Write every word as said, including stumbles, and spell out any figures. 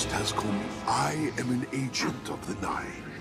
has come. I am an agent of the Nine.